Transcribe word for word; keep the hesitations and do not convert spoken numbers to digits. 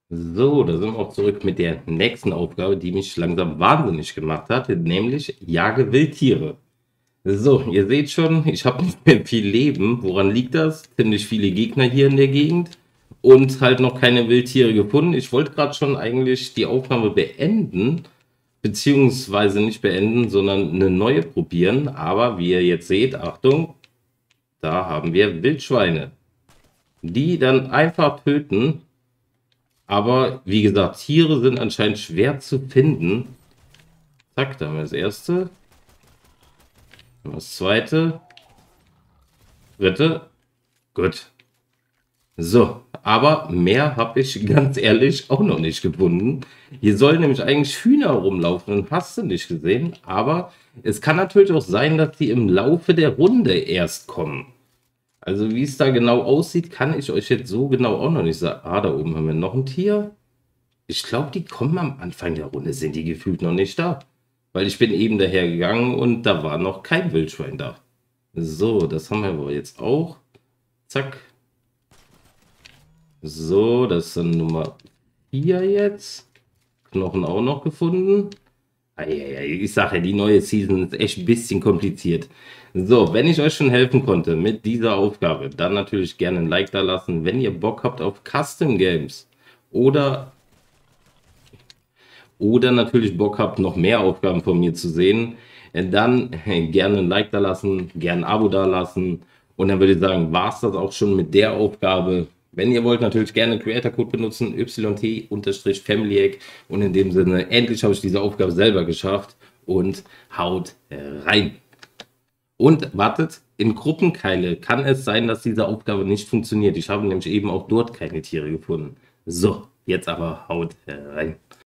So, da sind wir auch zurück mit der nächsten Aufgabe, die mich langsam wahnsinnig gemacht hat, nämlich jage Wildtiere. So, ihr seht schon, ich habe nicht mehr viel Leben. Woran liegt das? Ziemlich viele Gegner hier in der Gegend und halt noch keine Wildtiere gefunden. Ich wollte gerade schon eigentlich die Aufnahme beenden, beziehungsweise nicht beenden, sondern eine neue probieren. Aber wie ihr jetzt seht, Achtung, da haben wir Wildschweine, die dann einfach töten. Aber wie gesagt, Tiere sind anscheinend schwer zu finden. Zack, da haben wir das erste. Das zweite. Dritte. Gut. So, aber mehr habe ich ganz ehrlich auch noch nicht gefunden. Hier sollen nämlich eigentlich Hühner rumlaufen und hast du nicht gesehen. Aber es kann natürlich auch sein, dass die im Laufe der Runde erst kommen. Also wie es da genau aussieht, kann ich euch jetzt so genau auch noch nicht sagen. Ah, da oben haben wir noch ein Tier. Ich glaube, die kommen am Anfang der Runde, sind die gefühlt noch nicht da. Weil ich bin eben daher gegangen und da war noch kein Wildschwein da. So, das haben wir aber jetzt auch. Zack. So, das ist dann Nummer vier jetzt. Knochen auch noch gefunden. Ich sage ja, die neue Season ist echt ein bisschen kompliziert. So, wenn ich euch schon helfen konnte mit dieser Aufgabe, dann natürlich gerne ein Like da lassen. Wenn ihr Bock habt auf Custom Games oder, oder natürlich Bock habt, noch mehr Aufgaben von mir zu sehen, dann gerne ein Like da lassen, gerne ein Abo da lassen. Und dann würde ich sagen, war es das auch schon mit der Aufgabe. Wenn ihr wollt, natürlich gerne Creator Code benutzen, Y T-Familyac. Und in dem Sinne, endlich habe ich diese Aufgabe selber geschafft und haut rein. Und wartet, in Gruppenkeile kann es sein, dass diese Aufgabe nicht funktioniert. Ich habe nämlich eben auch dort keine Tiere gefunden. So, jetzt aber haut rein.